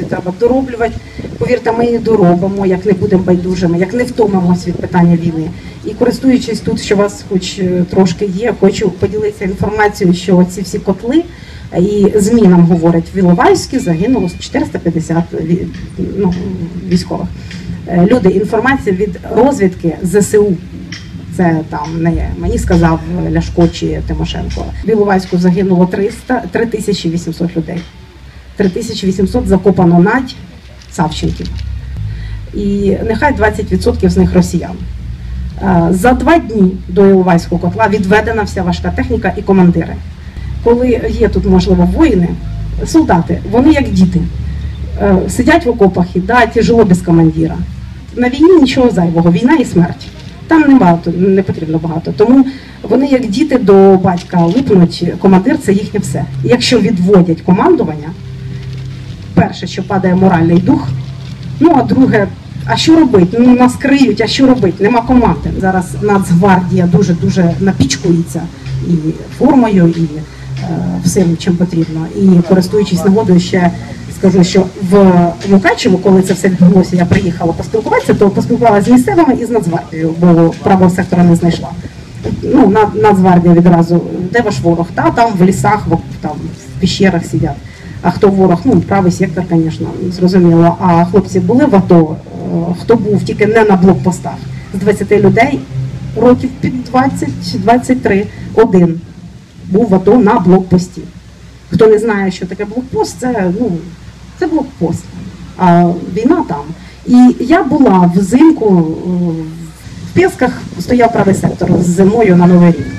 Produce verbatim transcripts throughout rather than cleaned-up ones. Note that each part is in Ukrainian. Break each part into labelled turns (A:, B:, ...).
A: роботі треба дороблювати. Повірте, ми її доробимо, як не будемо байдужими, як не втомимося від питання війни. І користуючись тут, що у вас хоч трошки є, хочу поділитися інформацією, що ці всі котли, і ЗМІ нам говорять, в Іловайську загинуло чотириста п'ятдесят ну, військових. Люди, інформація від розвідки ЗСУ. Це там не мені сказав Ляшко чи Тимошенко. В Іловайську загинуло три тисячі вісімсот людей. три тисячі вісімсот закопано надь Савченків. І нехай двадцять відсотків з них росіян. За два дні до Іловайського котла відведена вся важка техніка і командири. Коли є тут, можливо, воїни, солдати, вони як діти. Сидять в окопах і да, тяжело без командира. На війні нічого зайвого, війна і смерть. Там не багато, не потрібно багато. Тому вони як діти до батька липнуть, командир – це їхнє все. І якщо відводять командування, перше, що падає моральний дух, ну а друге, а що робити? Ну нас криють, а що робити? Нема команди. Зараз Нацгвардія дуже-дуже напічкується і формою, і е, всім, чим потрібно. І користуючись нагодою, ще скажу, що в Мукачево, коли це все відбулося, я приїхала поспілкуватися, то поспілкувалася з місцевими і з Нацгвардією, бо правого сектора не знайшла. Ну, Нацгвардія відразу, де ваш ворог? Та там в лісах, там в піщерах сидять. А хто ворог? Ну, правий сектор, звісно, зрозуміло. А хлопці були в АТО, хто був тільки не на блокпостах. З двадцяти людей років під двадцять-двадцять три один був в АТО на блокпості. Хто не знає, що таке блокпост, це, ну, це блокпост, а війна там. І я була взимку, в Пєсках стояв правий сектор з зимою на Новий рік.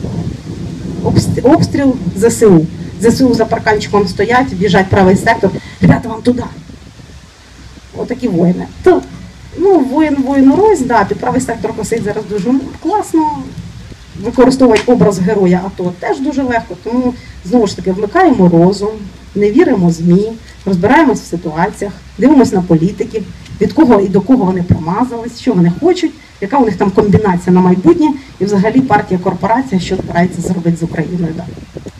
A: Обстріл ЗСУ. ЗСУ за парканчиком стоять, біжать правий сектор. Ребята, вам туди. Отакі воїни. То, ну, воїн, воїн розь, да, під правий сектор косить зараз дуже класно. Використовувати образ героя АТО теж дуже легко, тому, знову ж таки, вмикаємо розум, не віримо ЗМІ, розбираємось в ситуаціях, дивимося на політиків, від кого і до кого вони промазались, що вони хочуть, яка у них там комбінація на майбутнє, і взагалі партія, корпорація, що збирається зробити з Україною далі.